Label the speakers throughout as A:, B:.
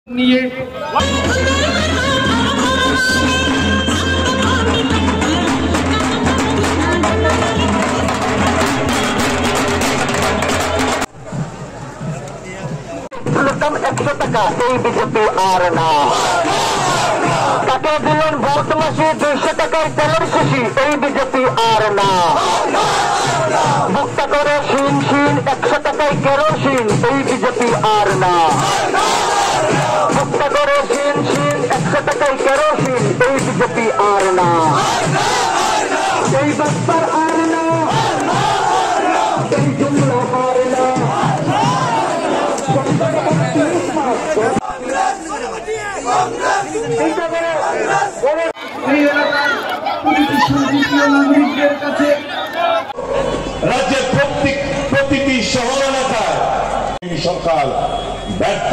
A: নিয়ে
B: দাম 100 টাকা এই বিজেপি আর না কাকে দিলেন ভোট মাসে 200 টাকায় তেলের শিশি এই বিজেপি আর না মুক্ত করে শিন 100 টাকায় কেরোসিন এই বিজেপি আর না মুক্ত করে শিন 100 টাকায় কেরোসিন এই বিজেপি আর না এই বাস্তার আর না এই জুমলা আর না
C: রাজ্যের প্রতিটি শহর এলাকায় সরকার ব্যর্থ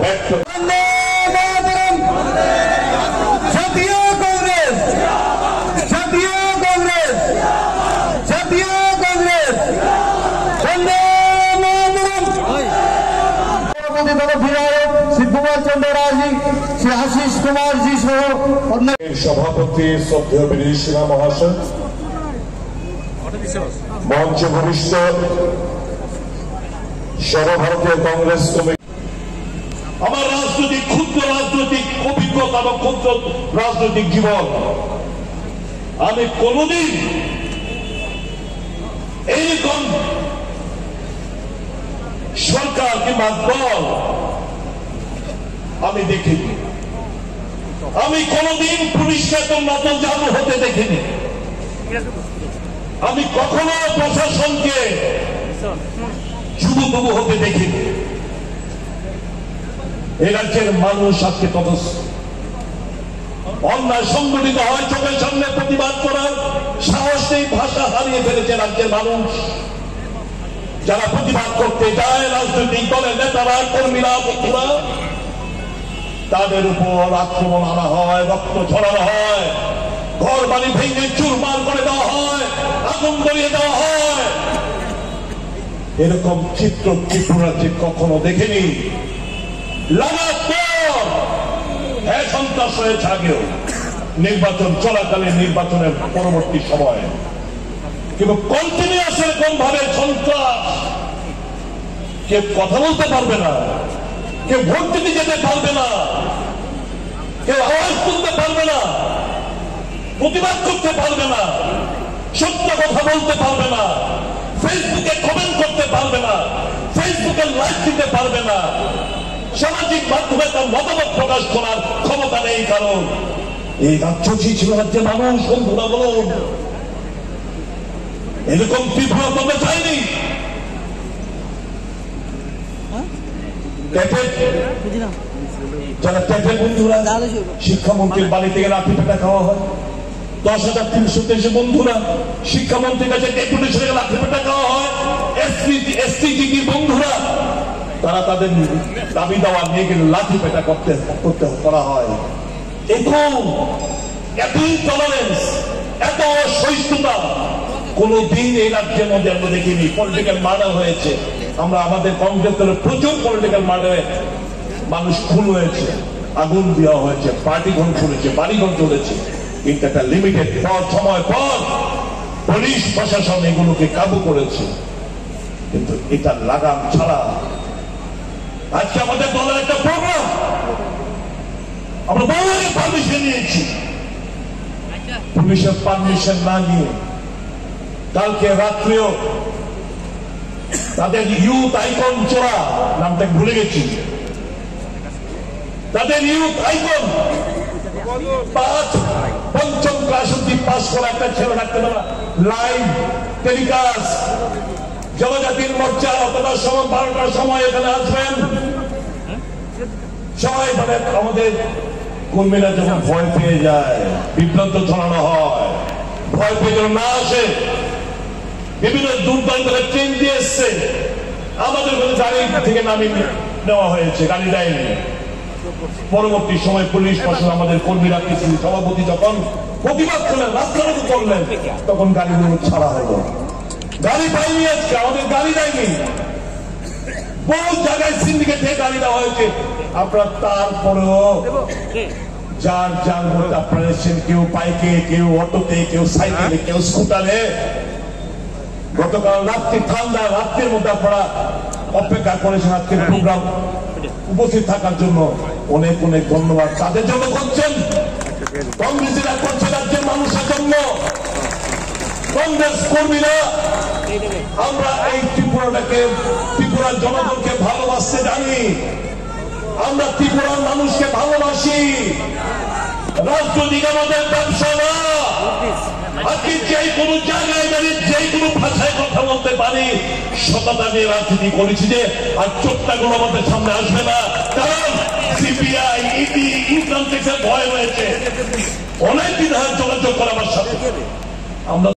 B: জাতীয় কংগ্রেস শিবকুমার চন্দ্র রাজি শ্রী আশিস কুমার জি সহ
C: সভাপতি শ্রদ্ধেয় বিরোধী সিনহা মহাশয়, মঞ্চ ভূমিষ্ঠ সর্বভারতীয় কংগ্রেস কমিটি, আমার ক্ষুদ্র রাজনৈতিক অভিজ্ঞতা বা ক্ষুদ্র রাজনৈতিক জীবন, আমি কোনদিন এইরকম সরকার কিংবা দল আমি দেখিনি। আমি কোনদিন পুলিশকে এত নতজানু হতে দেখিনি। আমি কখনো প্রশাসনকে যুবতবু হতে দেখিনি। এ রাজ্যের মানুষ আজকে তদস্ত অন্যায় সংগঠিত হয়, চোখের সামনে প্রতিবাদ করার সাহস নেই, ভাষা হারিয়ে ফেলেছে রাজ্যের মানুষ। যারা প্রতিবাদ করতে যায় রাজনৈতিক দলের নেতারা, কর্মীরা, বন্ধুরা, তাদের উপর আক্রমণ আনা হয়, রক্ত ছড়ানো হয়, ঘর বাড়ি ভেঙে চুরমার করে দেওয়া হয়, আগুন ধরিয়ে দেওয়া হয়। এরকম চিত্র ত্রিপুরাতে কখনো দেখিনি। লাগাতার সন্ত্রাস হয়েছে আগেও, নির্বাচন চলাকালীন, নির্বাচনের পরবর্তী সময়ে, কিন্তু কন্টিনিউয়াস এরকম ভাবে সন্ত্রাস, কেউ কথা বলতে পারবে না, কেউ ভোট দিতে যেতে পারবে না, কেউ আওয়াজ তুলতে পারবে না, প্রতিবাদ করতে পারবে না, সত্য কথা বলতে পারবে না, ফেসবুকে কমেন্ট করতে পারবে না, ফেসবুকে লাইক দিতে পারবে না, সামাজিক মাধ্যমে তার মতামত প্রকাশ করার ক্ষমতা নেই। কারণ এই রাজ্য ছিল রাজ্যের মানুষ, বন্ধুরা বলুন, এরকম ত্রিপুরা তোমরা চাইনি। যারা ট্যাটের বন্ধুরা, শিক্ষামন্ত্রীর বাড়ি থেকে লাঠি পেটা খাওয়া হয়, 10,323 বন্ধুরা শিক্ষামন্ত্রীর কাছে ডেপুটেশনে লাঠি পেটা খাওয়া হয়, এসপিজিটির বন্ধুরা তারা তাদের দাবি দেওয়া নিয়ে গেলে লাঠি পেটা করতে করা হয়। এত ইনটলারেন্স, এত অসহিষ্ণুতা কোনদিন এই রাজ্যের মধ্যে আমরা দেখিনি। পলিটিক্যাল মার্ডার হয়েছে, আমরা আমাদের কংগ্রেস দলের প্রচুর পলিটিক্যাল মার্ডারে মানুষ খুন হয়েছে, আগুন দেওয়া হয়েছে, পার্টি ঘর চলেছে, বাড়ি ঘর চলেছে, কিন্তু একটা লিমিটেড সময় পর পুলিশ প্রশাসন এগুলোকে কাবু করেছে। কিন্তু এটা লাগাম ছাড়া আজকে আমাদের দলের একটা প্রোগ্রাম, আমরা বহুদিন পারমিশন নিয়েছি, পুলিশের পারমিশন না নিয়ে কালকে রাত্রেও তাদের ইউথ আইকন চোরা, নামটা ভুলে গেছি, তাদের ইউথ আইকন 5ম ক্লাস অব্দি পাস করা একটা ছেলে রাখতে পারা, লাইভ টেলিকাস্ট, জনজাতির মোর্চা অথবা সময় 12টার সময় এখানে আসবেন সবাই। মানে আমাদের কর্মীরা যখন ভয় পেয়ে যায়, বিভ্রান্ত ছড়ানো হয়, ভয় পেয়ে যেন না আসে, বিভিন্ন দূরদূরান্ত ট্রেন দিয়ে এসছে, আমাদের গাড়ি থেকে নামিয়ে নেওয়া হয়েছে, গাড়ি দেয়নি। পরবর্তী সময় পুলিশ প্রশাসন আমাদের কর্মীরা, কিছু সভাপতি যখন প্রতিবাদ করলেন, রাস্তাঘাট করলেন, তখন গাড়িগুলো ছাড়া হলো। গাড়ি পাইনি, আজকে আমাদের গাড়ি দেয়নি। বহু জায়গায় সিন্ডিকেট থেকে গাড়ি দেওয়া হয়েছে। আপনারা তারপরেও যার যার মধ্যে আপনারা এসেছেন, কেউ বাইকে, কেউ অটোতে, কেউ সাইকেলে, কেউ স্কুটারে। গতকাল রাত্রি ঠান্ডা রাত্রের মধ্যে আপনারা অপেক্ষা করেছেন আজকের প্রোগ্রাম উপস্থিত থাকার জন্য। অনেক অনেক ধন্যবাদ তাদের জন্য করছেন, কংগ্রেসীরা করছে রাজ্যের মানুষের জন্য। কংগ্রেস কর্মীরা আমরা এই ত্রিপুরাটাকে, ত্রিপুরার জনগণকে ভালোবাসতে জানি, আমরা ত্রিপুরার মানুষকে ভালোবাসি। রাজনৈতিক আমাদের ব্যবসা না। আজকে যে কোনো জায়গায় দাঁড়িয়ে যে কোনো ভাষায় কথা বলতে পারি, সততা নিয়ে রাজনীতি করেছি যে আর চোখটাগুলো আমাদের সামনে আসবে না, কারণ সিবিআই, ইডি, ইনকাম ট্যাক্সের ভয় রয়েছে। অনেক বিধায়ক যোগাযোগ করে আমার সাথে। আমরা